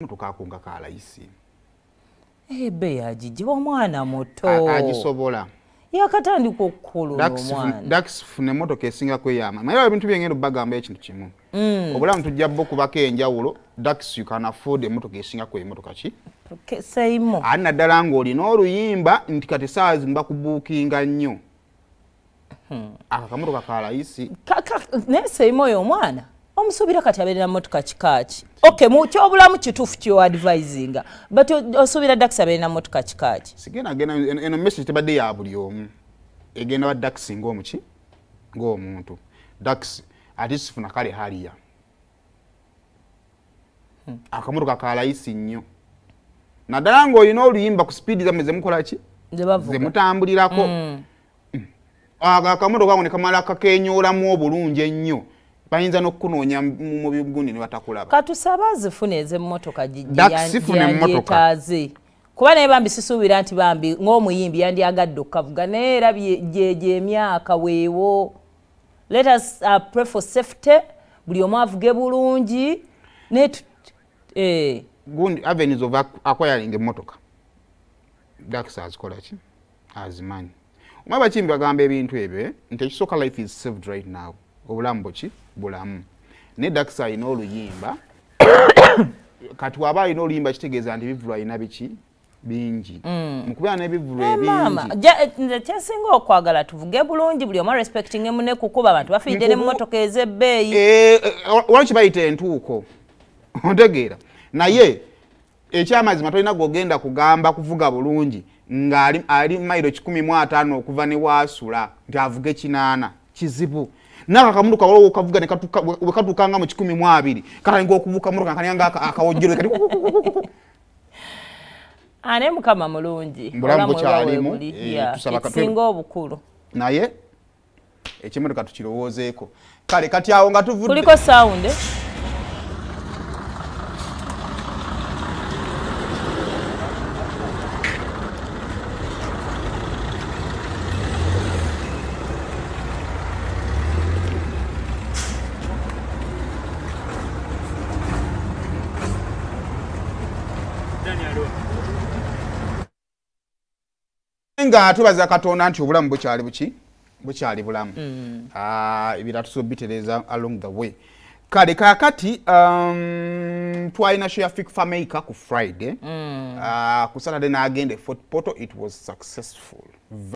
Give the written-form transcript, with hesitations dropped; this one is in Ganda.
akamotoka ako nga kalayisi. Ebe yagijiba omwana muto. Agisobola. Yakatandika okukulula omwana. Dax fune motoka esinga kweyama. Naye ebintu byengendo bagamba ekintu kimu. Obulamu tujja kubako enjawulo. Dax you can afford emotoka esinga kwe motoka ki? Saymore. Ana ddala ng'olina oluyimba nti kati saa zimba kubuukinga nnyo. Akamotoka kalayisi. Ne Saymore omwana. Omusuubira kati abeera motoka kikaaki. Okay, mu kyobulamu kituufu kyo advisinga. But osuubira Dax abeera motoka kikaaki. Sigenda eno message tebadde ya buli omu. Egenda wa Dax ng'omuki? Ng'omuntu. Dax ati sifuna kale haliya. Akamotoka kalayisi nnyo. Naddala ng'olina oluyimba ku speed zammwe ze mukola ki? Ze mutambulirako. Akamotoka ako ne kamala kakenyoolamu obulungi ennyo. Bayinza n'okunoonya mu bigundi ne batakulaba. Katusaba zifune ez'emmotoka yandiyetaaze. Kuba naye bambi sisuubira nti bambi ng'omuyimbi yandiyagadde okkavuga naye era gy'emyaka weewo. Let us pray for safety. Buli omu avuge bulungi. Gundi avenues of acquiring emmotoka. Dax azikola ki? Azimanyi. Omaba kimbi bagamba ebintu ebyo nti ekisooka life is saved right now. Obulamu boki bulamu. Ne Dax alina oluyimba. Kati waba alina oluyimba kitegeeza nti ebivulu alina biki bingi. Mukubeera n'ebivulu ebingi. Mama, kyasinga okwagala tuvuge bulungi buli omu respecting munne kukuba abantu bafiidde n'emmotoka ez'ebbeeyi. Waliwo kibayita entuuko. Ontegeera. Naye ekyamazima tolina gogenda kugamba kuvuga bulungi ng'ali mayiro 150 okuva ne waasula nti avuge 8 kizibu. Naka kamotoka waliwo okavuga ne katukanga mu 12 katalinga okubuuka motoka kanyanga akawojjero kati. Ane mukama mulungi. Mbulamu bukyalimu. Kisinga obukulu. Naye ekimotoka tukirowoozeeko. Kale kati awo nga tuvudde. Kuliko sound. Nga tubaza Katonda nti obulamu bukyali buki? Bukyali bulamu. Ebira tusobitereza along the way. Kale kakati twalina show ya Fikfa Maker ku Friday. Ku Saturday n'agenda Fort Portal, it was successful.